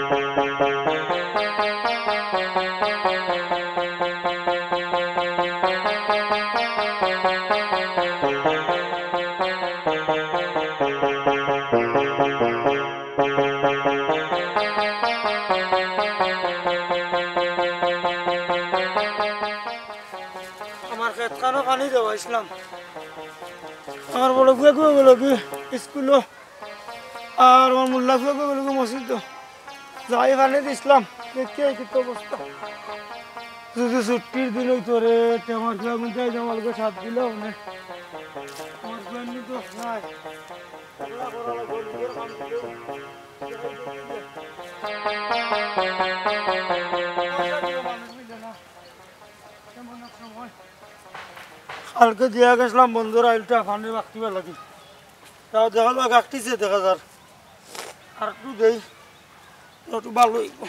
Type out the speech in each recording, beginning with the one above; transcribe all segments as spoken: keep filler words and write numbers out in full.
আমার ক্ষেত খানো পানি দেওয়া ইসলাম আমার বড় গুয়ে গুয়ে গেল কি স্কুল আর আমার মোল্লা গুয়ে গুয়ে গেল মসজিদ যাই পানি দিছিলাম দেখি কি অবস্থা যদি ছুটির দিন হইতো রে আমার গুয়া গুনতে আমাকে সাথ দিল মানে আমার গুয়ানি তো নাই কালকে দিয়া গেছিলাম বন্ধুরা আইলটা পানি রাখতে লাগি তাও দেখা যাক রাখতেছে দেখা যার আর একটু দেই একটু ভালো হইব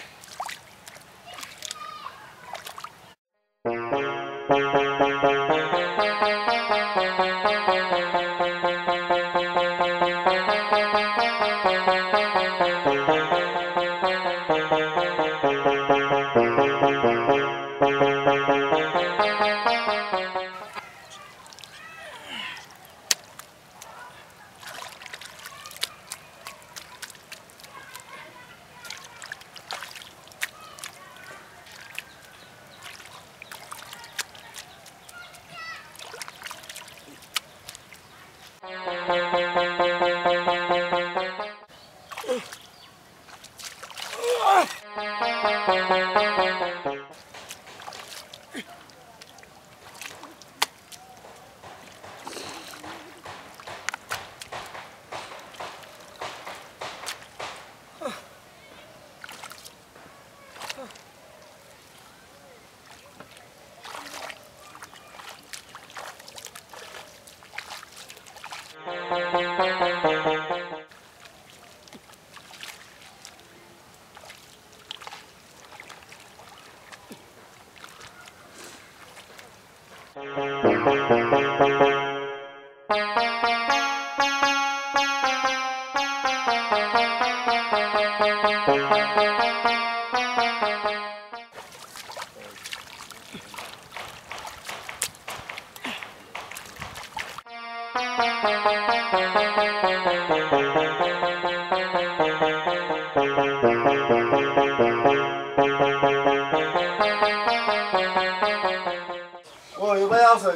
ওই ভাই আছে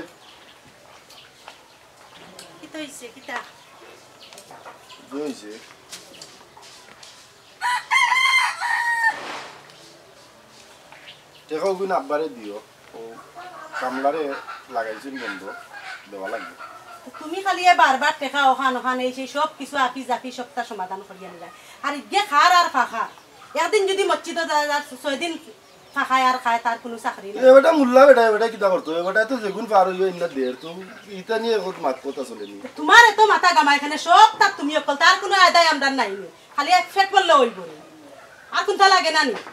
কি তো হইছে কিটা কি হইছে টেকা গুণ আব্বারে দিও ও কামলারে লাগাইছেন বন্ধ দেওয়া লাগবে তুমি খালি বারবার টেকা ওখান ওখান এই সেই সব কিছু আপি জাপি সপ্তাহ সমাধান করিয়া নিলা আর ইগে খার আর ফাঁকা একদিন যদি মসজিদ ছয় দিন ফাঁকায় আর খায় তার কোনো চাকরি নাই এবারটা মুল্লা বেটা এবারটা কিতা করতো এবারটা তো যেগুন পার হইও ইন্না দের তো ইটা নিয়ে কত মাত কথা চলেনি তোমার এত মাথা গামা এখানে সব তার তুমি অকল তার কোনো আদায় আমরা নাই খালি এক ফেট বললে হইব আর কোনটা লাগে না নি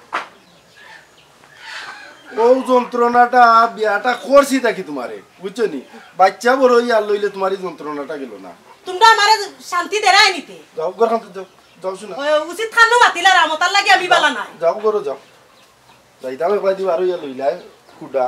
ও যন্ত্রণাটা বিয়াটা করছি থাকি তোমারে বুঝছো নি বাচ্চা বড় ইয়ার লইলে তোমার এই যন্ত্রণাটা গেল না তোমরা আমারে শান্তি দেরাই নিতে যাও ঘর খান যাও যাও শুনা উচিত খানো মাতিলা রামতার লাগে আমি বালা নাই যাও করো যাও যাইতাম একবার দিব আর ইয়ার লইলা কুডা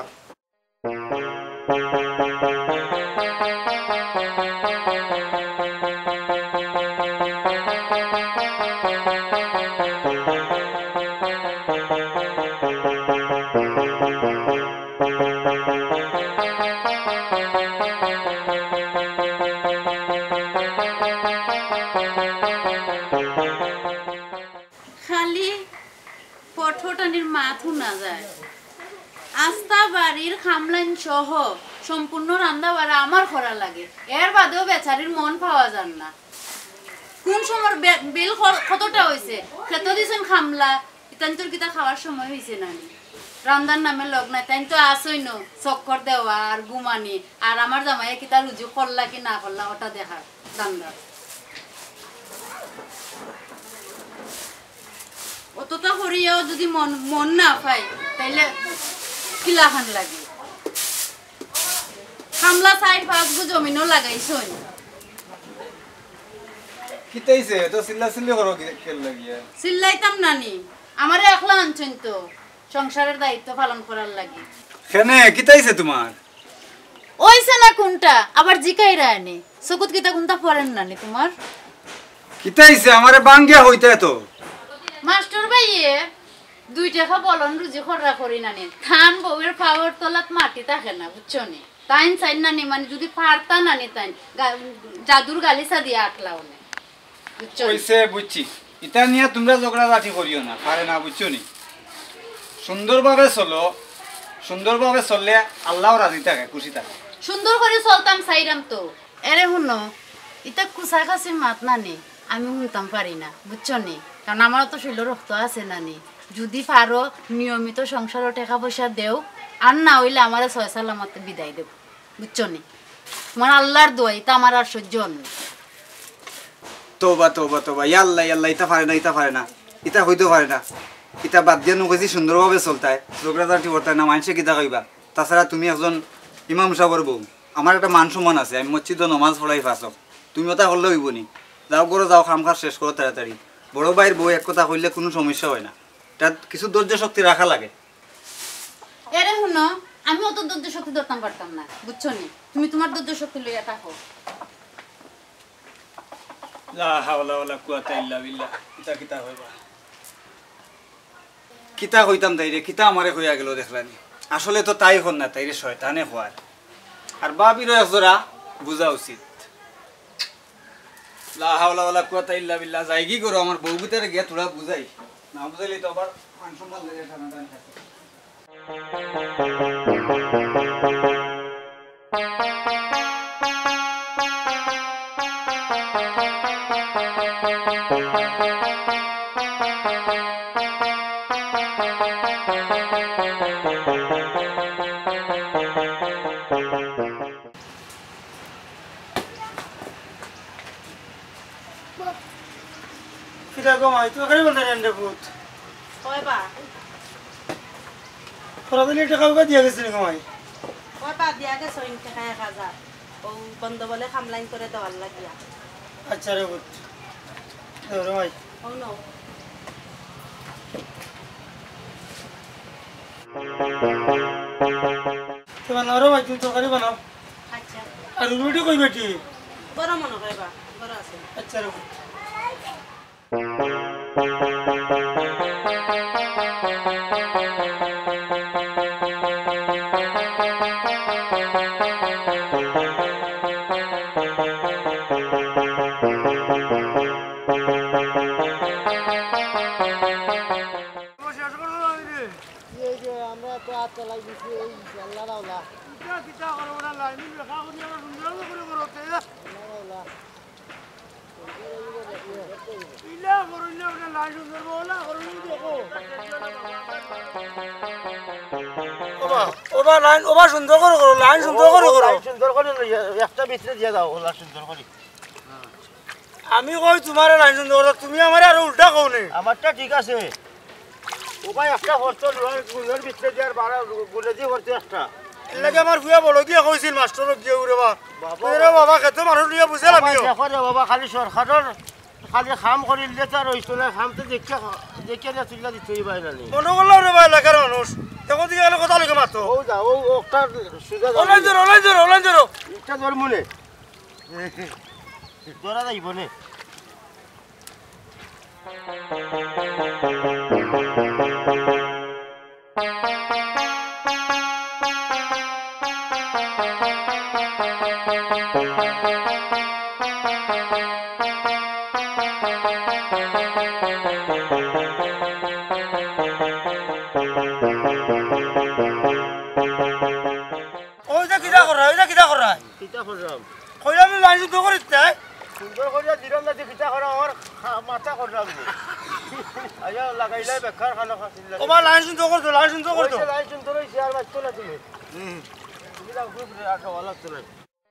খালি পঠটানির মাথু না যায় আস্তা বাড়ির খামলাইন সহ সম্পূর্ণ রান্না বাড়া আমার করা লাগে এর বাদেও বেচারির মন পাওয়া যান না কোন সময় বিল কতটা হয়েছে খেতে দিয়েছেন খামলা ইতান তোর কিতা খাওয়ার সময় হয়েছে না রান্নার নামে লগ নাই তাই তো আসই ন চক্কর দেওয়া আর গুমানি আর আমার জামাই কিতা রুজু করলা কি না করলা ওটা দেখার রান্না অতটা করিয়াও যদি মন মন না পাই তাইলে কিলাখান লাগে খামলা সাইড পাঁচ গু জমিনও লাগাইছই কিতাইছে তো সিল্লা সিল্লি করো কেল লাগিয়া সিল্লাইতাম নানি আমারে একলা আনছেন তো সংসারের দায়িত্ব পালন করার লাগি। কেনে কিতাইছে তোমার? ওইছে না কোনটা আবার জিকাই রায়নি সকুত কিতা কোনটা পড়েন না নি তোমার? কিতাইছে আমারে বাঙ্গিয়া হইতে তো। মাস্টার ভাইয়ে দুই টাকা বলন রুজি খররা করি না নি ধান বউয়ের পাওয়ার তলাত মাটি থাকে না বুঝছো নি তাইন চাই না নি মানে যদি পারতা না নি তাইন জাদুর গালিসা দিয়ে আটলাও নে বুঝছো? কইছে বুঝছি, ইটা নিয়ে তোমরা ঝগড়া লাঠি করিও না, পারে না বুঝছো নি। সুন্দরভাবে চলো, সুন্দরভাবে চললে আল্লাহ রাজি থাকে, খুশি থাকে। সুন্দর করে চলতাম চাইরাম তো। এরে শুনো ইটা কুসা কাছে মাত না নি আমি শুনতাম পারি না বুঝছো নি, কারণ আমারও তো শৈল রক্ত আছে না নি। যদি পারো নিয়মিত সংসারও টাকা পয়সা দেও, আর না হইলে আমার ছয় সালামতে বিদায় দেব বুঝছো নি। তোমার আল্লাহর দোয়া এটা আমার আর সহ্য নেই। তোবা তোবা তোবা, ইয়াল্লা ইয়াল্লা, ইটা পারে না, ইটা পারে না, ইটা হইতে পারে না। ইটা বাদ দিয়ে নুকেছি সুন্দরভাবে চলতায়, ঝগড়া ঝাঁটি করতায় না, মানুষে কিতা কইবা। তাছাড়া তুমি একজন ইমাম সাহেবের বউ, আমার একটা মান সম্মান আছে, আমি মসজিদে নমাজ পড়াই ফাঁসক, তুমি ওটা করলে হইব নি। যাও করো, যাও খাম খাস শেষ করো তাড়াতাড়ি। বড় ভাইয়ের বউ এক কথা কইলে কোনো সমস্যা হয় না, তার কিছু ধৈর্য শক্তি রাখা লাগে। এরে শুনো আমি অত ধৈর্য শক্তি ধরতাম পারতাম না বুঝছো নি, তুমি তোমার ধৈর্য শক্তি লইয়া থাকো। লা হাওলা ওয়ালা কুওয়াতা ইল্লা বিল্লাহ। কিতা কিতা হইবা, কিতা কইতাম তাইরে, কিতা আমারে কইয়া গেল দেখলানি। আসলে তো তাই হন না, তাইরে শয়তানে খোয়ার। আর বাবিরও একজোড়া বুঝা উচিত। লা হাওলা ওয়ালা কুওয়াতা ইল্লা বিল্লাহ। যাই কি করো, আমার বউ ভিতরে গিয়া তোরা বুঝাই, না বুঝাইলে তো আবার মান সম্মান লাগে টানা টানি থাকে। কিটা কমাই তুই এখানে বলতে নেন রে ভূত কয় বা ওরা দিলে টাকা উকা দিয়ে গেছিলি কমাই কয় বা দিয়া গেছ ইন টাকা এক হাজার ও বন্ধ বলে খামলাইন করে দেওয়ার লাগিয়া। আচ্ছা রে ভূত দেও রে ভাই ও নো তুই বানাও রে ভাই, তুই তরকারি বানাও। আচ্ছা আর রুটি কই বেটি? বড় মনে হয় বা বড় আছে। আচ্ছা রে ভূত আমরা তো আর চালাই দিচ্ছি এই আল্লাহ রাওলা কিটা কিটা করো ওরা লাইন লেখা করি আর সুন্দর করে করো তে রাওলা ইলা করো ইলা ওরা লাইন সুন্দর বলা করো নি দেখো ওবা ওবা লাইন ওবা সুন্দর করে করো, লাইন সুন্দর করে করো। সুন্দর করে একটা ভিতরে দিয়ে দাও ওলা সুন্দর করে। আমি কই তোমার লাইন সুন্দর করো, তুমি আমারে আর উল্টা কও নি। আমারটা ঠিক আছে ওবাই একটা হরতো গুলের ভিতরে দেওয়ার বারো গুলে দিয়ে হরতো একটা লাগে আমার ভুয়া বড় গিয়ে কইছিল মাস্টারক গিয়ে উরে বা রে বাবা কত মানুষ নিয়ে বুঝাল আমিও দেখো রে বাবা খালি সরকারের খালি খাম করিলে তো আর হইতো না, খামতে দেখে দেখে না তুইলা দিতেই পাই না। মনে করলাম রে ভাই এলাকার মানুষ তখন দিকে গেলে কথা লিখে মাত্র ও যা ও একটা সুজা অনলাইন ধরো অনলাইন ধরো অনলাইন ধরো একটা ধর মনে ধরা যাইব নে ওই যে কিটা করা ওই যে কিটা করা কিতা করলাম কইলাম আমি লাইন সুন্দর করে দিতে সুন্দর করিয়া দিলাম না কিতা করা আমার মাথা করলাম আয়া লাগাইলাই বেকার খানা খাচ্ছিল ওবা লাইন সুন্দর করে দাও, লাইন সুন্দর করে দাও। লাইন সুন্দর হইছে আর বাচ্চা না তুমি তুমি দাও খুব রাখা ভালো লাগতো না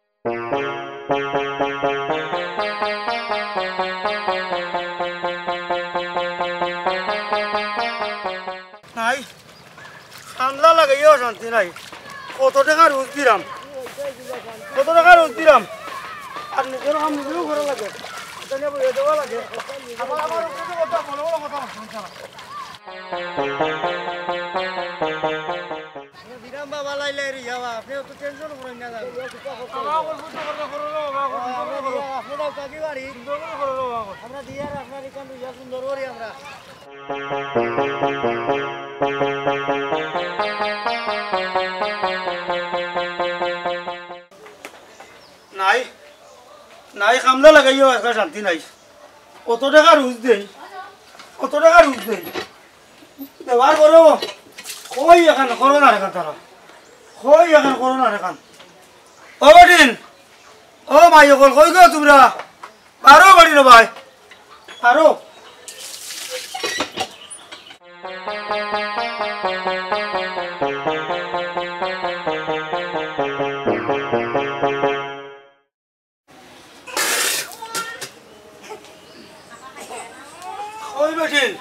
নাই সামলা লাগাইও শান্তি নাই। কত টাকা রোজ দিলাম, কত টাকা রোজ দিলাম, আর নিজের কাম নিজেও করা লাগে, এটা নিয়ে বইয়ে দেওয়া লাগে। আমার আমার উপরে কথা বড় বড় কথা বলছো না। বিরাম বাবা লাইলে রে যাওয়া আপনি তো টেনশন করেন না যাবে আপনারা কাকি বাড়ি আমরা দিয়ে আর আপনার এখানে সুন্দর করি আমরা নাই নাই কামলা লাগাইও একটা শান্তি নাই কত টাকা রুজ দেই কত টাকা রুজ দেই দেওয়ার পরেও কই এখন করো না রেখান তারা কই এখন করো না রেখান ও বাটিন ও মাই অকল কই গো তোমরা পারো বাড়ি না ভাই পারো ওই বেঠিন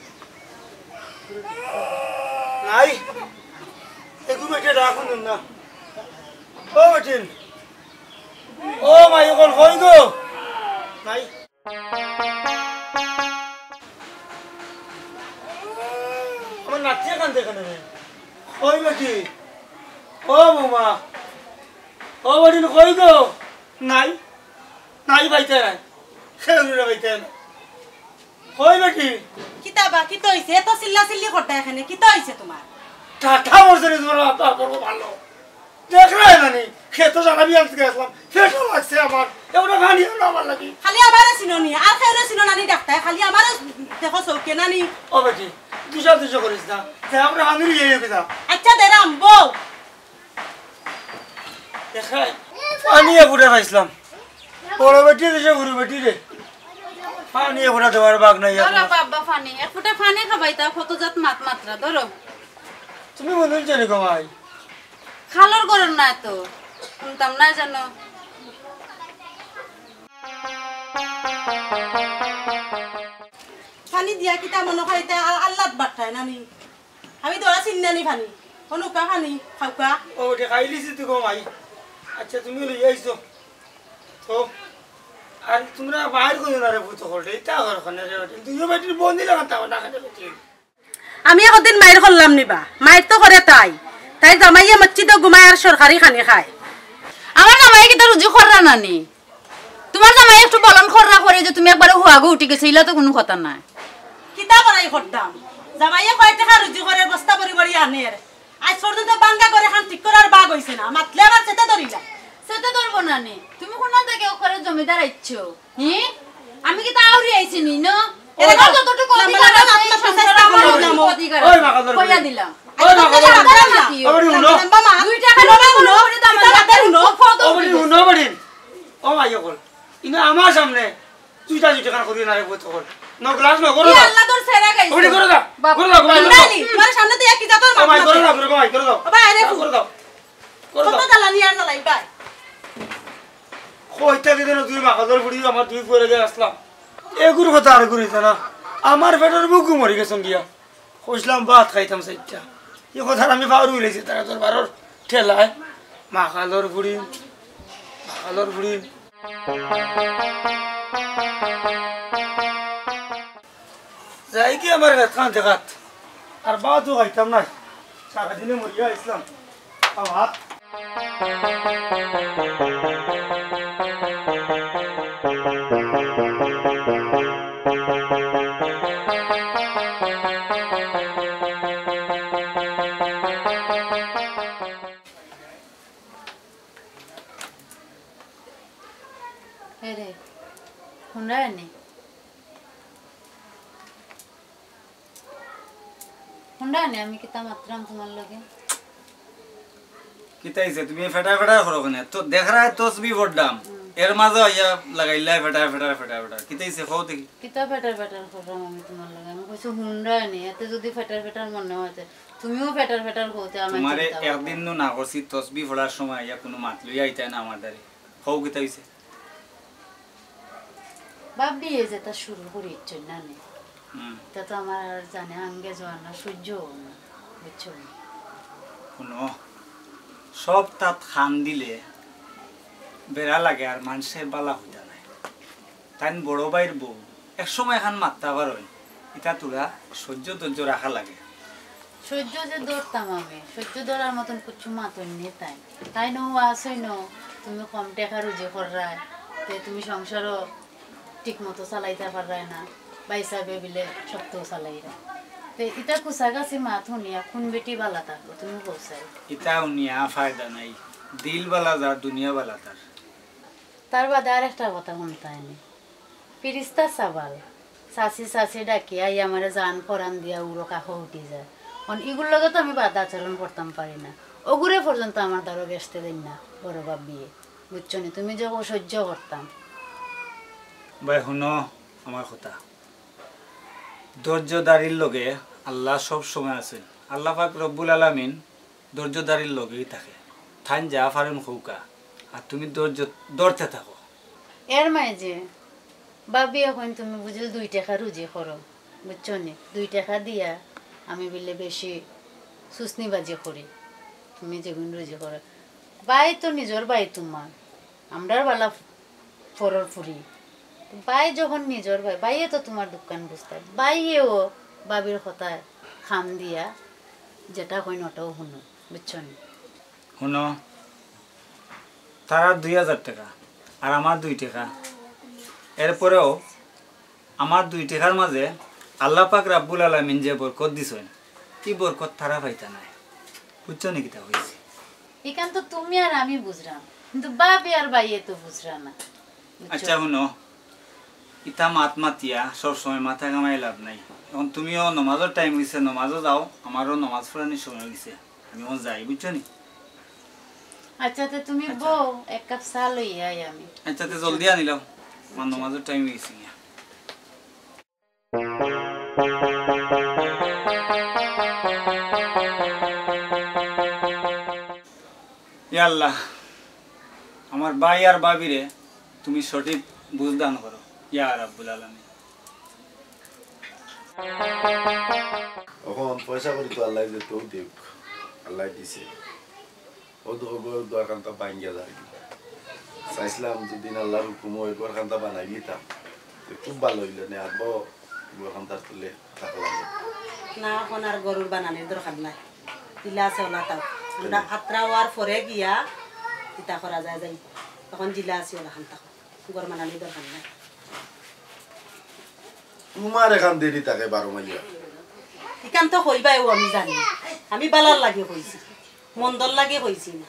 নাই একটু বেটে রাখুন না ও বেঠিন ও মাই অকল কই গো নাই আমার নাচিয়ে কান দেখে নেবে ওই বেটি ও বৌমা ও বেঠিন কই গো নাই নাই পাইতে নাই খেয়ে পাইতে না কই বেটি কিতাবা কি তো হইছে এত চিল্লা চিল্লি করতে এখানে কি তো হইছে তোমার টাটা বলছে রে তোমার বাবা করবো ভালো দেখ রায় নানি খেতে জানাবি আনতে গেছিলাম খেতে লাগছে আমার এগুলো খানি হলো আমার লাগি খালি আমারে চিননি আর খেয়ে চিনো নানি ডাক্তার খালি আমারে দেখো চৌকে নানি ও বেটি দুশো দুশো করিস না সে আমরা হানির ইয়ে পেতা আচ্ছা দেরাম বউ দেখাই পানি এগুলো খাইছিলাম বড় বেটি দেশে গুরু বেটি রে পানি এগুলো দেওয়ার বাঘ নাই ধরো বাবা ফানি এক ফুটা ফানি খাবাইতা কত জাত মাত মাত্রা ধরো তুমি মনে হচ্ছে রে কমাই খালোর গরম না তো শুনতাম না জানো পানি দিয়া কিতা মনে খাইতে আল্লাহ বাটায় নানি আমি তো ওরা চিন্নানি ফানি অনুকা ফানি খাওকা ও বেটি খাই লিছি তুই কমাই আচ্ছা তুমি লই আইছো তো আর তোমরা বাইর করে না রে ভূত হলে এটা ঘরখানে রে বেটি তুই বেটির বন্দি লাগা তাও না খাতে বেটি আমি একদিন মায়ের করলাম নিবা মায়ের তো করে তাই তাই জামাইয়ে মসজিদে ঘুমায় আর সরকারি খানি খায় আমার জামাই কি তো রুজু খররা নানি তোমার জামাই একটু বলন খররা করে যে তুমি একবার হুয়াগো উঠে গেছে ইলা তো কোনো কথা নাই কিতা করাই করতাম জামাইয়ে কয় টাকা রুজি করে বস্তা ভরি ভরি আনের আজ পর্যন্ত বাঙ্গা করে খান ঠিক করার বাগ হইছে না মাতলে আবার সেটা ধরিলা সেটা ধরবো নানি তুমি কোন থেকে ওখানে জমিদার আইছো হি আমি কি তা আউরি আইছি নি ন এরকম যতটুকু অধিকার আছে সংসার আমার অধিকার ওই মাকাদর কইয়া দিলাম ওই মাকাদর ওবড়ি উনো দুই টাকা লোনা উনো করে দাম লাগে উনো ওবড়ি উনো বড়ি ও মাই কল ইনা আমার সামনে দুইটা দুইটা কান করি না রে ভূত হল নো গ্লাস নো করো আল্লাহ তোর ছেড়ে গাইছে ওবড়ি করো দাও করো দাও নানি তোমার সামনে দিয়ে কি যাতর ও মাই মাথা করো দাও করো মাই করো দাও ও ভাই আরে করো দাও করো কত দাও জ্বালানি আর জ্বালাই ভাই কইতা কি দেন দুই মাকাদর বুড়ি আমার দুই পরে গে আসলাম এগুর কথা আর করিস না আমার পেটের বুকু মরি গেছন গিয়া কইছিলাম ভাত খাইতাম সাইটা এই কথা আমি পাউর হইলেছি তারা তোর বারোর ঠেলায় মাকাদর বুড়ি মাকাদর বুড়ি যাই কি আমার খান দেখাত আর বাতও খাইতাম না সারাদিনে মরিয়া ইসলাম আমার রে হুন্ডা নি হুন্ডা নি আমি কিতা মাত্রাম তোমার লগে কিতাইছে তুমি ফেটা ফেটা করো কেন তো দেখ রা তসবি বড়দাম এর মাঝে আইয়া লাগাইলা ফেটা ফেটা ফেটা ফেটা কিতাইছে কও দেখি কিতা ফেটার ফেটার করলাম আমি তোমার লগে আমি কইছো হুন্ডা নি এতে যদি ফেটার ফেটার মনে হয় তুমিও ফেটার ফেটার করতে আমার তোমারে একদিন নো না করছি তসবি ফোড়ার সময় আইয়া কোনো মাত লই আইতা না আমার দারে কও কিতাইছে ভাবি এই যে তা শুরু করি ইচ্ছুন না নে হুম তা তো আমার আর জানে আঙ্গে যাওয়া না সহ্য না বুঝছো কোনো সব তাত খান দিলে বেড়া লাগে আর মানুষের বালা হইয়া নাই তাই বড় ভাইয়ের বউ এক সময় খান মাত্রা বার হয় এটা তোরা সহ্য ধৈর্য রাখা লাগে। সহ্য যে ধরতাম আমি, সহ্য ধরার মতন কিছু মাতন নিয়ে তাই তাই ন আসই ন তুমি কম টাকা রুজি কররায় তে তুমি সংসারও ঠিক মতো চালাইতে পারায় না বা হিসাবে বিলে সপ্তাহ চালাইরা তে এটা কুসাগাছি মাত শুনিয়া কোন বেটি বালা থাকবো তুমি বলছাই এটা উনিয়া ফায়দা নাই, দিল বালা যার দুনিয়া বালা তার। তার বাদে আর একটা কথা শুনতে হয়নি, ফিরিস্তা সাবাল চাচি চাচি ডাকি আই আমার জান পরান দিয়া উড়ো কাষ উঠি যায়। কারণ এগুলোর লগে তো আমি বাধা আচরণ করতাম পারি না, ওগুলো পর্যন্ত আমার দ্বারা গেছতে দিন না বড় বাপ বিয়ে, বুঝছো নি? তুমি যখন সহ্য করতাম। ভাই শুনো আমার কথা, ধৈর্যদারির লগে আল্লাহ সব সময় আছেন। আল্লাহ পাক রব্বুল আলামিন ধৈর্যদারির লগেই থাকে। থান যা ফারেন খৌকা, আর তুমি ধৈর্য ধরতে থাকো। এর মায়ে যে বাবি এখন তুমি বুঝলে দুই টাকা রুজি করো, বুঝছো নি? দুই টাকা দিয়া আমি বললে বেশি সুসনিবাজি করি, তুমি যেগুন রুজি করো। বাই তো নিজের বাই তোমার, আমরার বালা ফরর ফুরি। বাই যখন নিজের ভাই, বাইয়ে তো তোমার দোকান বুঝতে, বাইয়েও বাবির কথা খাম দিয়া যেটা হয় ওটাও শুনো, বুঝছো নি? শুনো, তারা দুই হাজার টাকা আর আমার দুই টাকা, এরপরেও আমার দুই টাকার মাঝে আল্লাহ পাক রাব্বুল আলামিন যে বরকত দিছেন, কি বরকত তারা পাইতা নাই, বুঝছো নাকি? তা হয়েছে এখান তো তুমি আর আমি বুঝলাম, কিন্তু বাবি আর বাইয়ে তো বুঝরা না। আচ্ছা শুনো, ইতা মাত মাতিয়া সবসময় মাথা কামাই লাভ নাই। এখন তুমিও নমাজের টাইম হয়েছে, নমাজও যাও, আমারও নমাজ পড়ানোর সময় হয়েছে, আমিও যাই, বুঝছো নি? আচ্ছা তো তুমি বউ এক কাপ চা লইয়া আই আমি। আচ্ছা তো জলদি আনিলাম, আমার নমাজের টাইম হয়েছে। ইয়া আল্লাহ, আমার ভাই আর বাবিরে তুমি সঠিক বুঝ দান করো, ইয়া রাব্বুল আলামিন। এখন পয়সা করি তো আল্লাহ যে তো দেখ, আল্লাহ দিছে ও তো দরকারটা ভাঙ্গিয়া যায়। চাইছিলাম যেদিন আল্লাহর হুকুম ওই দরকারটা বানাই দিতাম, খুব ভালো হইল না। আর দরকারটা তুলে থাকলাম না, এখন আর গরুর বানানির দরকার নাই, দিলা আছে ওলা তাও আমরা আত্রা হওয়ার পরে গিয়া ইতা করা যায় যাই। তখন জিলা আছে ওলা খান থাকো, গরু বানানির দরকার নাই। তোমার এখান দেরি থাকে বারো মাইয়া, এখান তো হইবাই ও আমি জানি, আমি বালার লাগে হইছি, মন্দর লাগে হইছি না।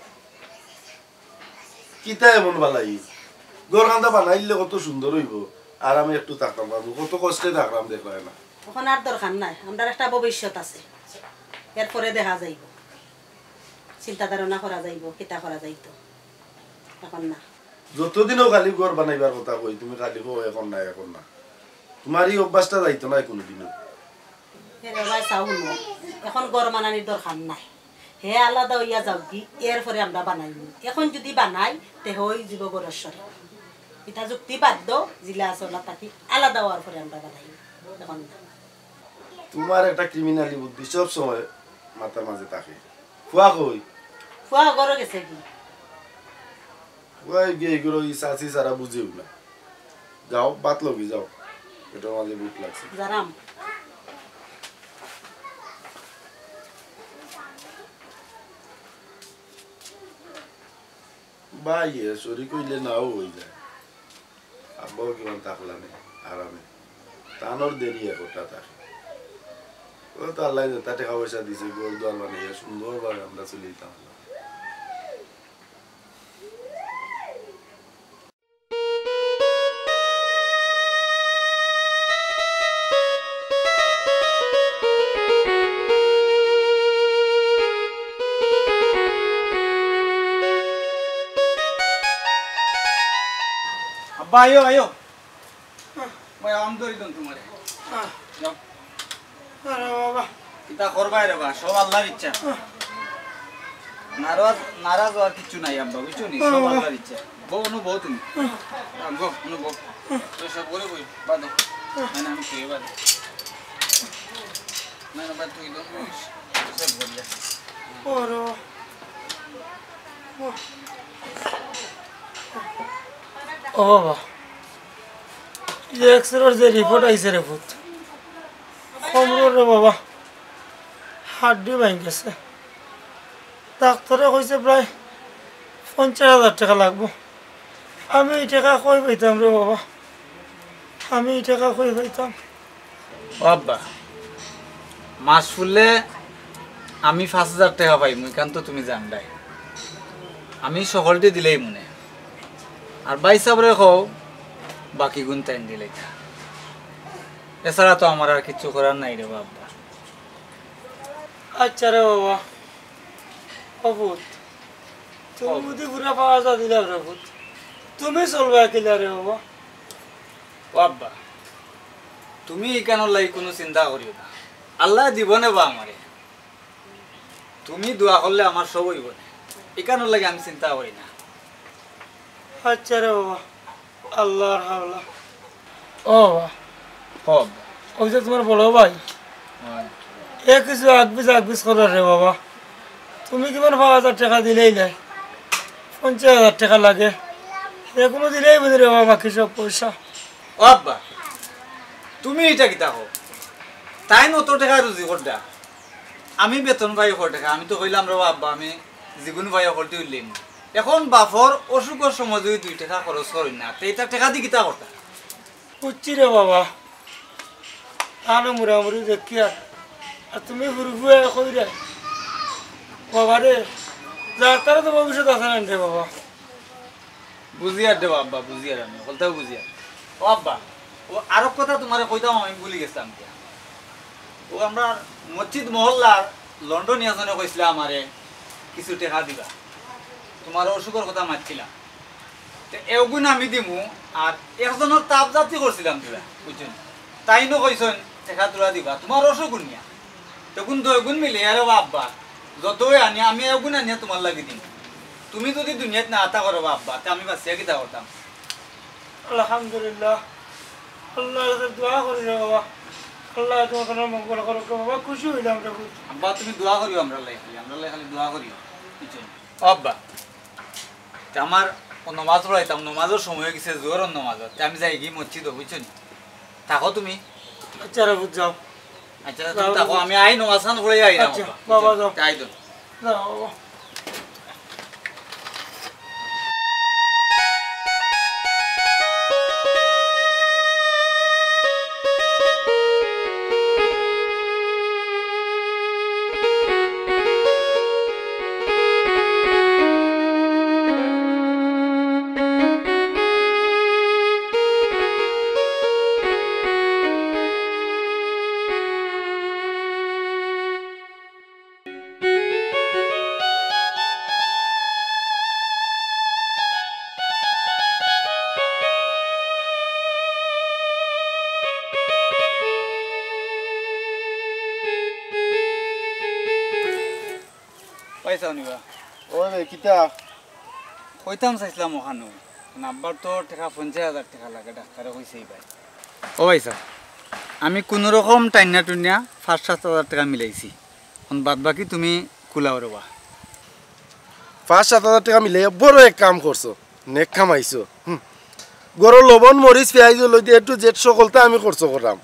কিতা এমন বালাই গরখানটা বানাইলে কত সুন্দর হইব, আর আমি একটু থাকতাম পারবো, কত কষ্টে থাকলাম দেখলাম না। এখন আর দরকার নাই, আমরা একটা ভবিষ্যৎ আছে, এরপরে দেখা যাইব, চিন্তা ধারণা করা যাইব, কিতা করা যাইতো, এখন না। যতদিনও খালি ঘর বানাইবার কথা কই, তুমি খালি কো এখন না এখন না, তোমার এই অভ্যাসটা যাইতো না কোনোদিনও। ভাই চাও ন, এখন গড় বানানির দরকার নাই, হে আলাদা হইয়া যাও কি, এরপরে আমরা বানাইব। এখন যদি বানাই তে হই জীব গরেশ্বরে, এটা যুক্তি বাধ্য জিলা চলা থাকি আলাদা হওয়ার পরে আমরা বানাইব, এখন না। তোমার একটা ক্রিমিনালি বুদ্ধি সব সময় মাথার মাঝে থাকে। ফুয়া কই? ফুয়া গড় গেছে কি? ওই গিয়ে এগুলো চাচি সারা বুঝেও না। যাও বাত লগি যাও, এটার মাঝে বুক লাগছে। জারাম ভাই শরীর কইলে নাও হয়ে যায়, আব্বাও কেমন থাকলাম আরামে, তানোর দেরি একটা থাকে। ও তো আল্লাহ তা টাকা পয়সা দিছে, গোল দোয়ার বানিয়ে সুন্দরভাবে আমরা চলে যেতাম। আব্বা আয়ো আয়ো, ভাই আম ধরি দন তোমারে, যাও। আরে বাবা, ইতা করবাই রে বা, সব আল্লাহর ইচ্ছা, নারাজ নারাজ হওয়ার কিছু নাই আব্বা, বুঝছো নি? সব আল্লাহর ইচ্ছা। বউ অনু বউ তুমি গো অনু বউ তো সব বলে বই বাদো না, আমি তুই বাদো না না বাদ তুই দন সব বলিয়া ওরে ও বাবা, যে এক্সরের যে রিপোর্ট আইছে রিপোর্ট কমরো রে বাবা হাড্ডি ভাঙ গেছে ডাক্তারে কইছে প্রায় পঞ্চাশ হাজার টাকা লাগবো আমি এই টাকা কই পাইতাম রে বাবা আমি এই টাকা কই পাইতাম আব্বা মাস ফুললে আমি পাঁচ হাজার টাকা পাই মুই কান তো তুমি জানলাই আমি সকলটি দিলেই মনে আর বাই সাবরে কও বাকি গুণ টাইম দিলে এছাড়া তো আমার আর কিছু করার নাই রে বাবা আচ্ছা রে বাবা অভূত তুমি বুদ্ধি পুরা পাওয়া যা দিলা রে ভূত তুমি চলবা কিলা রে বাবা বাবা তুমি এখানোর লাগি কোনো চিন্তা করিও না আল্লাহ দিব না বা আমারে তুমি দোয়া করলে আমার সব হইব না এখানোর লাগে আমি চিন্তা করি না আচ্ছা রে বাবা আল্লাহর হাওলা ও বাবা হব ওই যে তোমার বড় ভাই এ কিছু আগবিজ আগবিজ করার রে বাবা তুমি কিমান পাঁচ হাজার টাকা দিলেই নাই পঞ্চাশ হাজার টাকা লাগে এখনো দিলেই বুঝি রে বাবা বাকি সব পয়সা ও আব্বা তুমি এটা কিতা হো তাই অত টাকা রুজি করদা আমি বেতন পাই কর টাকা আমি তো কইলাম রে আব্বা আমি জীবন পাই করতে উঠলাম এখন বাপর অসুখের সময় যদি দুই টাকা খরচ করি না তো এটা টাকা দি কিতা করতা বুঝছি রে বাবা আনো মুড়ামুড়ি দেখি আর আর তুমি ঘুরে ঘুরে কই রে বাবা রে যার তারা তো ভবিষ্যৎ আছে না রে বাবা বুঝিয়ার দেব আব্বা বুঝিয়ার আমি বলতেও বুঝিয়ার ও আব্বা ও আরব কথা তোমার কইতাম আমি ভুলে গেছিলাম ও আমরা মসজিদ মহল্লার লন্ডন ইয়াজনে কইছিল আমারে কিছু টাকা দিবা তোমার অসুখের কথা মারছিলাম তো এগুণ আমি দিমু আর একজনের তাপ যাত্রী করছিলাম তোরা বুঝছেন তাই নো কইছেন টাকা তোরা দিবা তোমার অসুখ নিয়া তখন তো এগুণ মিলে আরে আব্বা যতই আনি আমি এগুণ আনিয়া তোমার লাগি দিম তুমি যদি দুনিয়াত না আতা করো আব্বা তা আমি বাঁচিয়া কিতা করতাম আলহামদুলিল্লাহ আল্লাহর কাছে দোয়া করি রে বাবা আল্লাহ তোমার কোনো মঙ্গল করো বাবা খুশি হইলাম রে ভূত আব্বা তুমি দোয়া করিও আমরা লাই খালি আমরা লাই খালি দোয়া করিও বুঝছেন আব্বা তা আমার নমাজ পড়াইতাম নমাজের সময় হয়ে গেছে জোর নমাজত আমি যাই কি মসজিদ বুঝছেন থাকো তুমি আচ্ছা রে ভূত যাও আচ্ছা তুমি থাকো আমি আই নমাজ খান পড়ে আই আচ্ছা, বাবা যাও। আই তো যাও বাবা পয়সা নিবা ও রে কিতা কইতাম চাইছিলাম ওখানে নাম্বার তো টাকা পঞ্চাশ হাজার টাকা লাগে ডাক্তারে কইছেই ভাই ও ভাই স্যার আমি কোনো রকম টাইনা টুনিয়া পাঁচ সাত হাজার টাকা মিলাইছি এখন বাদ বাকি তুমি কুলাও রবা পাঁচ সাত হাজার টাকা মিলে বড় এক কাম করছো নেক কামাইছো হুম গরু লবণ মরিচ পেঁয়াজ লই দিয়ে একটু জেট সকলটা আমি খরচ করলাম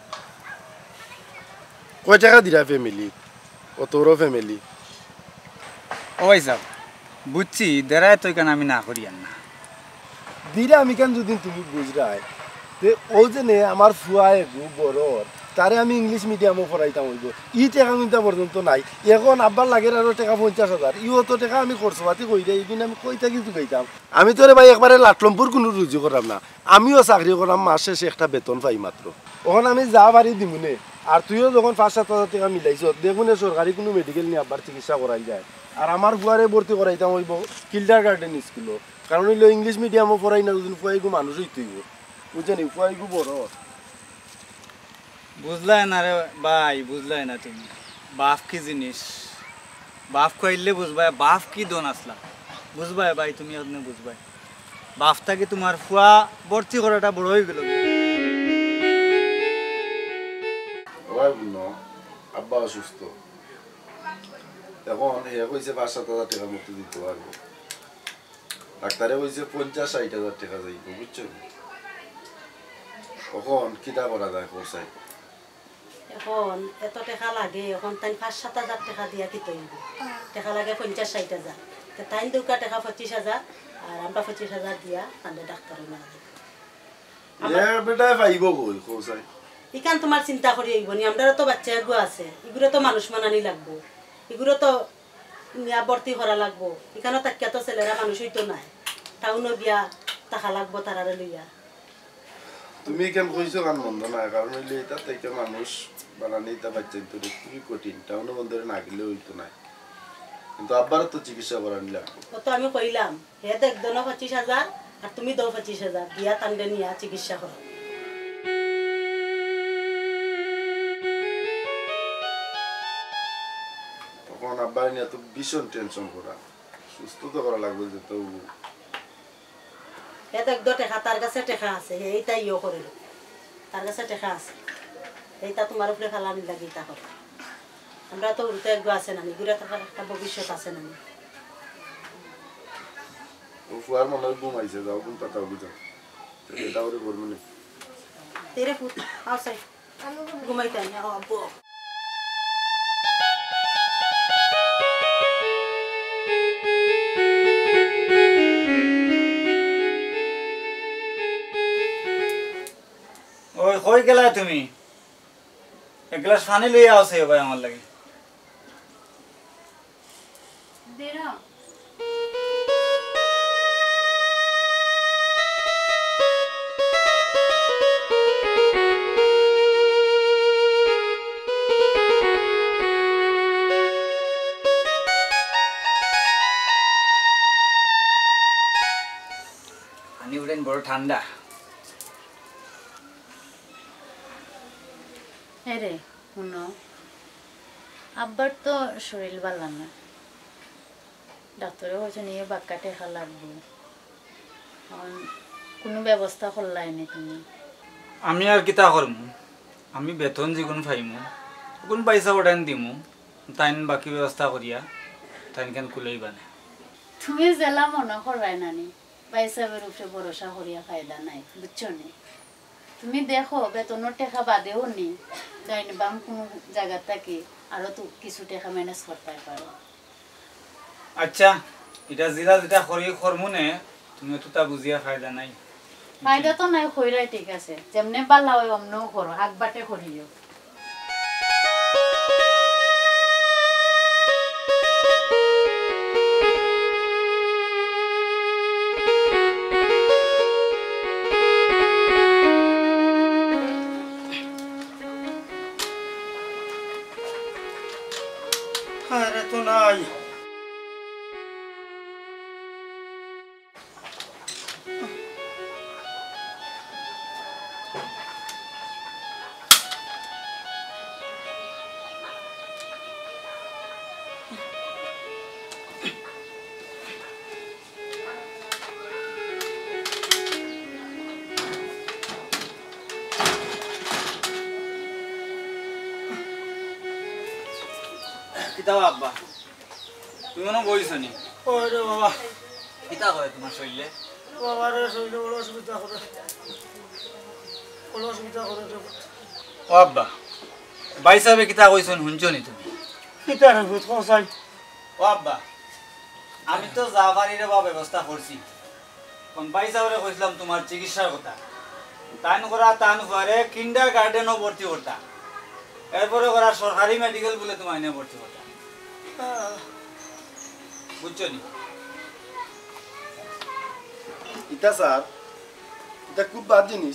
কয় টাকা দিলা ফ্যামিলি ও তোরও ফ্যামিলি ও ভাই স্যার বুঝছি দেড়ায় তো কেন আমি না করি আর না দিলে আমি কেন যদি তুমি বুঝরাই তে ও যে নে আমার ফুয়া এগু বড় তারে আমি ইংলিশ মিডিয়ামও পড়াইতাম হইব ই টাকা মিনটা পর্যন্ত নাই এখন আব্বার লাগে আরো টাকা পঞ্চাশ হাজার ই অত টাকা আমি খরচ পাতি কই দেয় এইদিন আমি কই থাকি জুগাইতাম আমি তোরে ভাই একবারে লাটলম্পুর কোনো রুজু করাম না আমিও চাকরি করাম মাস শেষে একটা বেতন পাই মাত্র ওখানে আমি যা পারি দিমুনে আর তুইও যখন পাঁচ সাত হাজার টাকা মিলাইছ দেখুনে সরকারি কোনো মেডিকেল নিয়ে আব্বার চিকিৎসা করাই যায় আর আমার ফুয়ারে ভর্তি করাইতাম হইব কিল্ডার গার্ডেন স্কুলও কারণ হইলো ইংলিশ মিডিয়ামও পড়াই না যদি ফুয়াইগু মানুষ হইতেইব বুঝছেনি ফুয়াইগু বড় বুঝলাই না রে ভাই বুঝলাই না তুমি বাপ কি জিনিস বাপ খাইলে বুঝবাই বাপ কি দোন আসলা বুঝবাই ভাই তুমি আপনি বুঝবাই বাপটাকে তোমার ফুয়া ভর্তি করাটা বড় হয়ে গেল আব্বা অসুস্থ এখন হে কইছে পাঁচ সাত হাজার টাকা মতো দিতে পারবো ডাক্তারে কইছে পঞ্চাশ ষাট হাজার টাকা যাইব বুঝছো কখন কিতা করা যায় পয়সায় এখন এত টাকা লাগে এখন তাই পাঁচ সাত হাজার টাকা দিয়া কি তৈরি টাকা লাগে পঞ্চাশ ষাট হাজার তাই দৌকা টাকা পঁচিশ হাজার আর আমরা পঁচিশ হাজার দিয়া তাদের ডাক্তারের না বেটায় পাইব কই কোসাই ইকান তোমার চিন্তা করি আইব নি আমরা তো বাচ্চা এগু আছে এগুলো তো মানুষ মানানি লাগবো এগুলো তো নিয়া ভর্তি করা লাগবো এখানে তাকিয়া তো ছেলেরা মানুষ হইতো নাই টাউনও গিয়া টাকা লাগবো তারারে লইয়া তুমি কেন কইছো কান মন্দ না কারণ হইলে এটা থেকে মানুষ বানানি এটা বাচ্চা তো খুবই কঠিন টাউনে বন্ধরে না গেলে হইতো না কিন্তু আবার তো চিকিৎসা করানি লাগবে ও তো আমি কইলাম হে দেখ দোনো পঁচিশ হাজার আর তুমি দাও পঁচিশ হাজার দিয়া তান্ডে নিয়া চিকিৎসা করো তখন আব্বার নিয়ে তো ভীষণ টেনশন করা সুস্থ তো করা লাগবে যে তো হে দেখ দো টেকা তার কাছে টেকা আছে এইটা ইয়ে করে তার কাছে টেকা আছে এইটা তোমার উপরে ফেলানি লাগে এইটা করো আমরা তো উল্টো একগু আছে না ঘুরে থাকার একটা ভবিষ্যৎ আছে না ও ফুয়ার মনে হয় ঘুমাইছে যাও কোন পাতা বুঝাও এটা ওরে করবো না তেরে ফুট আসাই ঘুমাইতে আনি আব্বু ওই কই গেলা তুমি এক গ্লাস পানি লইয়া আসে ভাই আমার লাগি দেরা পানি উঠেন বড় ঠান্ডা হ্যাঁ শুনো আব্বার তো শরীর ভালো না ডাক্তারে হয়েছে নিয়ে বাক্কা টেকা লাগবে এখন কোনো ব্যবস্থা করলাই নি তুমি আমি আর কিতা করমু আমি বেতন যিগুন পাইমু কোন পয়সা ওটান দিমু তাইন বাকি ব্যবস্থা করিয়া তাইন কেন কুলাইবা না তুমি জেলা মনে করাই নানি পয়সাবের উপরে ভরসা করিয়া ফায়দা নাই বুঝছো নি তুমি দেখো বেতনের টাকা বাদেও নি যাই বাম কোনো জায়গা থেকে আরো তো কিছু টাকা ম্যানেজ করতে পারো আচ্ছা এটা জিলা যেটা করি করমু নে তুমি তো তা বুঝিয়া ফায়দা নাই ফায়দা তো নাই কইরাই ঠিক আছে যেমনে পাল্লা হয় অমনও করো আগবাটে করিও আরে তো নাই কিতা আব্বা তুমি মনে বইছো নি ওই রে বাবা কিতা হয় তোমার শরীরে বাবার শরীরে বড় অসুবিধা করে বড় অসুবিধা করে রে ও আব্বা ভাই সাহেব কিতা কইছন শুনছো নি তুমি কিতা রে ভূত কসাই ও আব্বা আমি তো যাবারিরে বা ব্যবস্থা করছি কোন ভাই সাহেবরে কইছিলাম তোমার চিকিৎসার কথা তান করা তান করে কিন্ডার গার্ডেনও ভর্তি করতা এরপরে করা সরকারি মেডিকেল বলে তোমার এনে ভর্তি করতা বুঝছো নি ইটা স্যার এটা খুব বাদ জিনিস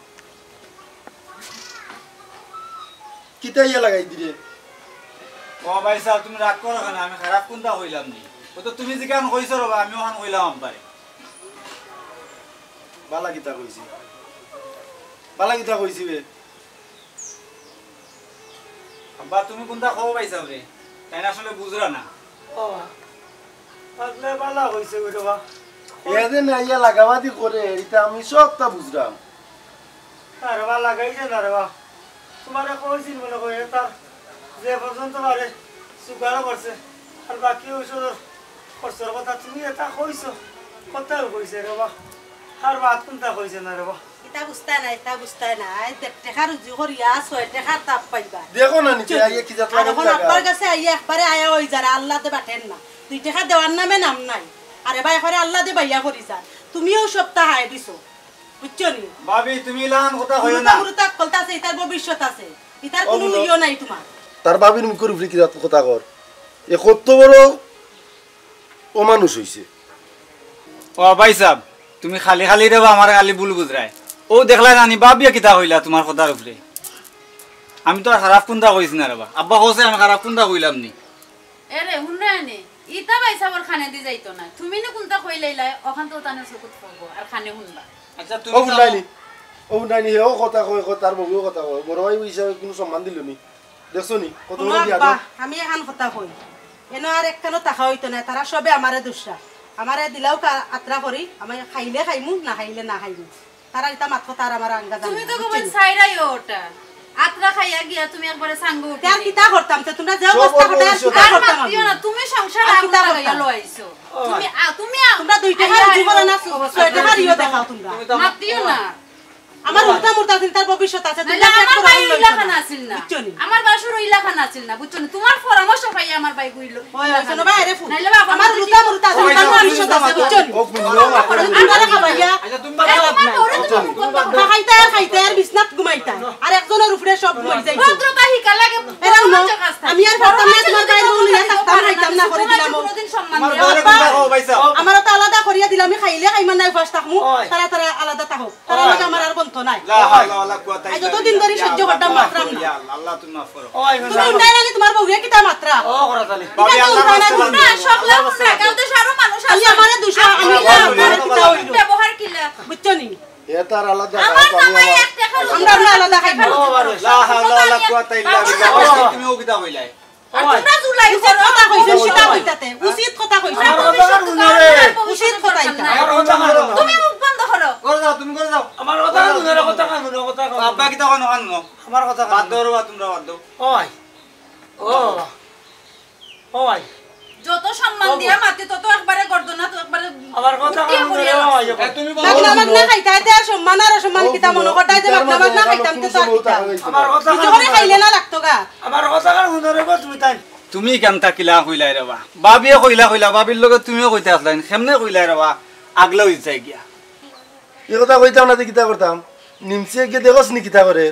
কিতা ইয়া লাগাই দিলে ও ভাই সাহেব তুমি রাগ করো কেন আমি খারাপ কোনটা কইলাম নি ও তো তুমি যেখান কইছো রবা আমি ওখান কইলাম আব্বারে বালা কিতা কইছি বালা কিতা কইছি বে আব্বা তুমি কোনটা খাও ভাই সাহেব রে তাই না আসলে বুঝরা না বাবা থাকলে ভালো হয়েছে ওই রে বাবা এদে না ইয়া লাগাবাদি করে এটা আমি সবটা বুঝলাম আরে বাবা লাগাইছে না রে বাবা তোমার কইছিল মনে করে তার যে পর্যন্ত পারে সুগারও করছে আর বাকি ওষুধের খরচের কথা তুমি এটা কইছো কোথাও কইছে রে বাবা আর বাদ কোনটা কইছে না রে বাবা ইতা বুঝতাই না ইতা বুঝতাই না এই টেকা রুজি করিয়া ছয় টেকার তাপ পাইবা দেখো না নিচে আইয়া কি জাত আর লাগে এখন আব্বার কাছে আইয়া একবারে আয়া হই যারা আল্লাহ দে বাটেন না দুই টাকা দেওয়ার নামে নাম নাই আরে ভাই এখন আল্লাহ দে বাইয়া করি যা তুমিও সপ্তাহ হাই দিছো বুঝছো নি ভাবি তুমি লান কথা হইও মুরুতা না মুরুতা কলতা আছে ইতার ভবিষ্যৎ আছে ইতার কোনো ইয়ো নাই তোমার তার বাবির মুখের উপরে কি জাত কথা কর এ কত বড় অমানুষ হইছে ও ভাই সাহেব তুমি খালি খালি রে আমার খালি ভুল বুঝরায় ও দেখলা জানি বাবিয়া কিতা কইলা তোমার কথার উপরে আমি তো আর খারাপ কোনটা কইছি না রেবা আব্বা কইছে আমি খারাপ কোনটা কইলাম নি এরে হুনরে আনে ইতা বাইসাবর খানে দি যাইতো না তুমি না কোনটা কইলাইলা ওখান তো তানে চকুত পড়বো আর খানে হুনবা আচ্ছা ও তুমি বুঝাইনি ও বুঝাইনি হেও কথা কয় কথা তার বউও কথা কয় বড় ভাই হিসাবে কোনো সম্মান দিল নি দেখছো নি কত বড় বিয়া আব্বা আমি এখন কথা কই এনো আর একখানো টাকা হইতো না তারা সবে আমারে দুসরা আমারে দিলাও আত্রা করি আমি খাইলে খাইমু না খাইলে না খাইমু তারা ইতা মাত্র তার আমার আঙ্গা জানে তুমি তো কবেন সাইরাই ওটা আত্রা খাইয়া গিয়া তুমি একবারে সাঙ্গ উঠি তার কিতা করতাম তে তোমরা যে অবস্থা হতে আর কিতা আর করতাম মাতিও না তুমি সংসার আর আগুন কিতা লাগাইয়া করতাম? লইছো তুমি আ- তুমি আ- তোমরা দুই টাকা জীবন না ছয় টাকা রিও দেখাও তোমরা মাতিও না আমার উল্টা মুর্তা চিন্তার ভবিষ্যৎ আছে নাইলে আমার ভাই ইলাকা নাছিল না বুঝছো নি? আমার বাসুর ইলাকা নাছিল না বুঝছো না তোমার পরামর্শ পাই আমার ভাই কইল ওই ওই শোনো ভাই রে ফুল নাইলে বাবা আমার উল্টা মুর্তা আছে তার ভবিষ্যৎ আছে বুঝছো নি? ও কুমড়ো মাথা আমরা খাবাইয়া আচ্ছা তুমি খাইতে আর খাইতে আর বিছনাত ঘুমাইতা আর একজনের উপরে সব ঘুমাই যাইতো ভদ্রতা হিকা লাগে এরাও না, পরামর্শ কাজ থাকে। আমি আর পারতাম না তোমার গায়ের বউ নিয়ে থাকতাম খাইতাম না করে দিলাম কোনোদিন সম্মান আমার দিও বউরে কোনটা কও ভাই সাহেব আমার তো আলাদা করিয়া দিলাম আমি খাইলে খাইমান নাই উপাস থাকমু তারা তারা আলাদা থাকো তারা লগে আমার আর বন্ধ নাই লা হাওলা ওয়ালা কুওয়াতা আই যতদিন ধরে সহ্য করতাম মাত্রাম না ইয়া আল্লাহ আল্লাহ তুমি মাফ করো তুমি উন্ডাই নানি তোমার বউরে কিতা মাত্রা ও করা তালি ভাবি আল্লাহ রাস্তা না সকলা না কাল তো সারো মানুষ খালি আছে আমারে দুশো আমি না আমার কিতা হইল ব্যবহার কিলা বুঝছো নি এ তার আলাদা আমার খাওয়া জামাই আমার এক টাকা আমরা আমরা আলাদা খাইবো লা হাওলা ওয়ালা কুওয়াতা ইল্লা বিল্লাহ তুমি ও কিতা কইলাই তোমরা জুলাই উচিত কথা কইছেন সেটা কইতাতে উচিত কথা কইছেন আমার কথা শুনে রে উচিত কথা ইতা আমার কথা শুনে না তুমি মুখ বন্ধ করো করে দাও তুমি করে দাও আমার কথা শুনে রে কথা শুনে কথা শুনে আব্বা কিতা কোন খান নো আমার কথা বাদ দাও রে তোমরা বাদ দাও ওই ও ওই যত সম্মান দিয়া মাতি তত একবারে গর্দনা তো একবারে আমার কথা উঠিয়ে শুনে পড়িয়া রে লাগছে। ওই এ তুমি বলো মাগনা মাগনা খাইতাইতে আর সম্মান আর সম্মান কিতা মনে করতাই যে মাগনা মাগনা খাইতাম তো আর কিতা আমার কথা কিছু করে খাইলে না লাগতো গা আমার কথা শুনে রে তুমি তাই তুমি কেন তাকিলা কইলাই রেবা বাবিয়ে কইলা কইলা বাবির লগে তুমিও কইতে আসলাই কেমনে কইলাই রেবা আগলা হই যায় গিয়া এই কথা কইতাম না যে কিতা করতাম নিমসে গিয়ে দেখোস নি কিতা করে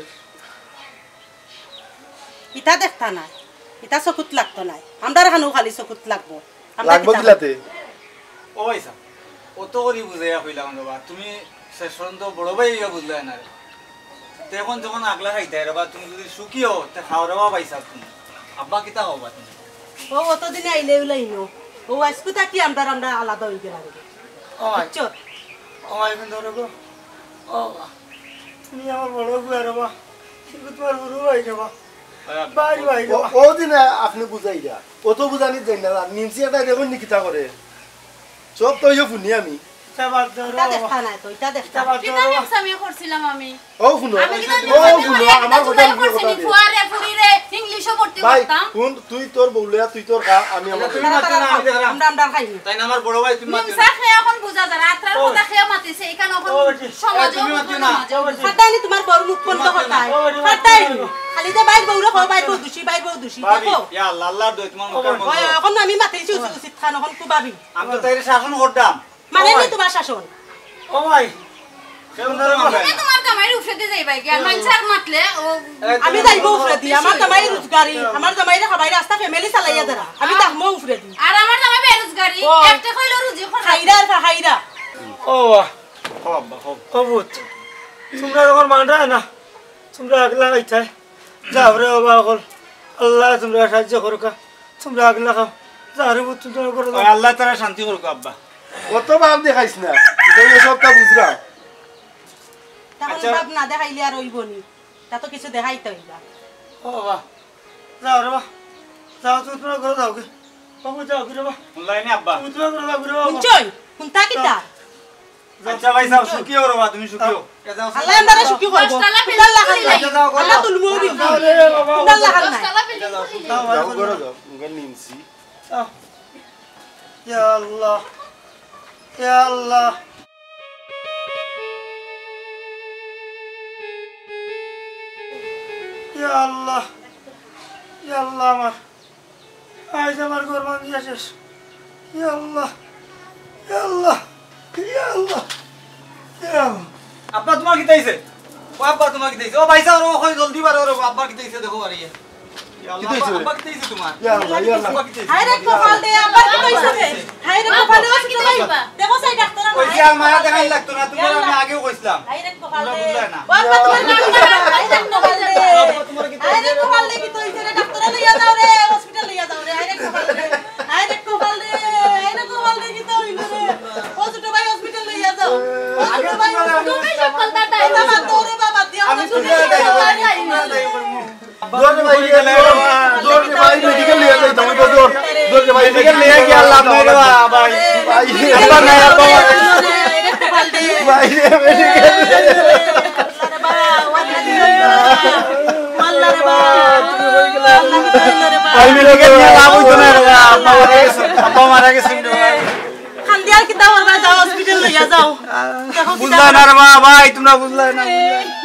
ইতা দেখতা না ইতা চকুত লাগতো নাই আমরা খানো খালি চকুত লাগবো আমরা লাগবো কিতা কিলাতে ও ভাইসা অত করি বুঝাইয়া কইলাম রেবা তুমি শেষ পর্যন্ত বড় ভাই ইয়া বুঝলাই না রে তখন যখন আগলা খাইতে রেবা তুমি যদি সুখিও তে খাও রেবা ভাইসা তুমি আব্বা কিতা হবা তুমি ও অতদিনে আইলে উলাইনো ও আজকু থাকি আমরা আমরা আলাদা হই গেলাম ওই বুঝছো ওই কিন্তু রে গো ও তুমি আমার বড় বুয়া রে বা কিন্তু তোমার গুরু ভাই রে বা বাড়ি ভাই রে ও দিন আপনি বুঝাই যা অত বুঝানি যাই না নিমসি একটা দেখুন নি কিতা করে সব তো ইয়ে শুনি আমি চাবাদ রে ইতা দেখতা নাই তো ইতা দেখতা চাবাদ কিটা রে নিক্সামি করছিলাম আমি ও শুনো আমি কিটা ও শুনো আমার কথা জুলাই শুনো করছি কথা নি দে ফুয়ারে ফুরিরে ইংলিশও পড়তে ভাই করতাম শুন তুই তোর বউলিয়া তুই তোর খা আমি আমার তুমি মাতি না আমি দেখলাম আমরা আমরা খাইনি তাই না আমার বড় ভাই তুমি মাতি নিমসা খেয়ে এখন বুঝা যায় রাত্রার কথা খেয়ে মাতিছে এখানে এখন ও বেটি, সমাজে তুমি মাতিও না। ফাটাইনি তোমার বড় মুখ বন্ধ করতাই ফাটাইনি খালি যে বাইর বউরে কও বাইর বউ দুষি বাইর বউ দুষি ভাবি দেখো ইয়া আল্লাহ আল্লাহ দই তোমার মুখের ওই মধ্যে এখন আমি মাথাইছি উচিত খান এখন কু ভাবি আমি তো তাইরে শাসন করতাম মানে নি তোমার শাসন ও ভাই সুন্দর মানলাই তুমি তোমার জামাইর উঠে দিয়ে যাইবা কি আর মানুষের মাতলে ও আমি যাইব উফরে দি আমার জামাই রোজগারি আমার জামাইরে খাবাই রাস্তা ফ্যামিলি চালাইয়া দাঁড়া আমি তাকমো উফরে দি আর আমার জামাই বেরোজগারি ও। একটা কইলো রুজি খাই খাইরা আর খাইরা ও বাহ ও আব্বা খুব ও বুত তোমরা যখন মানটা না তোমরা আগলা খাইতে যাও রে বাবা অকল আল্লাহ তোমরা সাহায্য করো কা তোমরা আগলা খাও যাও রে বুত তোমরা করে দাও আল্লাহ তারা শান্তি করুক আব্বা কত ভাব দেখাইছ না তুই সবটা বুঝরা তখন আচ্ছা। বাপ না দেখাইলে আর হইব নি তা তো কিছু দেখাইতে হইবা ও বাবা যাও রে বাবা যাও তুমি তোমরা করে দাও কে বাবু যাও রে বাবা অনলাইনে আব্বা তুমি তোমরা করে দাও রে বাবা শুনছই শুনতা কিতা আচ্ছা ভাই সাহেব সুখিও রবা তুমি সুখিও আল্লাহ আমরা সুখী করব দশতলা কুদাল লাগাল নাই আচ্ছা, যাও, করো। আল্লাহ তুলমু বিল যাও রে বাবা কুদাল লাগাল নাই দশতলা বিল্ডিং করিলে যাও ভাই, যাও করে যাও উঙ্গা নিমসি যাও ইয়া আল্লাহ ইয়া আল্লাহ ইয়া আল্লাহ ইয়া আল্লাহ আমার আজ আমার ঘর ভাঙিয়া শেষ ইয়া আল্লাহ ইয়া আল্লাহ ইয়া আল্লাহ ইয়া আল্লাহ আব্বা তোমার কি তাইছে ও আব্বা তোমার কি তাইছে ও ভাই সাহেব ও কই জলদি বারো রে আব্বা কি তাইছে দেখো আরে আব্বা কি তাইছে তোমার ইয়া আল্লাহ ইয়া আল্লাহ হাই রে কপাল দে আবার কি কইছে রে হাই রে কপাল দে কি কইবা দেখো সাই ডাক্তার না ওই যে আর মায়া দেখাই লাগতো না তুমি আমি আগেও কইছিলাম হাই রে কপাল দে বুঝলা না বাবা তোমার নাম হাই রে কপাল দে হাই রে কপাল দে কি কইছে রে ডাক্তার লইয়া যাও রে হসপিটাল লইয়া যাও রে হাই রে কপাল দে হাই রে কপাল দে হাই রে কপাল দে কি কইলো রে ও ছোট ভাই হসপিটাল লইয়া যাও আগে ভাই তুমি সকালটা টাইম বাবা তোরে বাবা দিও আমি তুমি দৌড় ভাই দৌড় ভাই মেডিকেল নিয়ে যাই তুমি দৌড় দৌড় ভাই মেডিকেল নিয়ে গিয়ে আল্লাহ আপনার ভাই ভাই আব্বা না আব্বা ভাই মেডিকেল ভাই মেডিকেল নিয়ে লাভ হইতো না রে আব্বা মারা গেছে আব্বা মারা গেছে খান্দিয়ার কি দাও যাও হসপিটাল লইয়া যাও বুঝলা না রে ভাই তোমরা বুঝলা না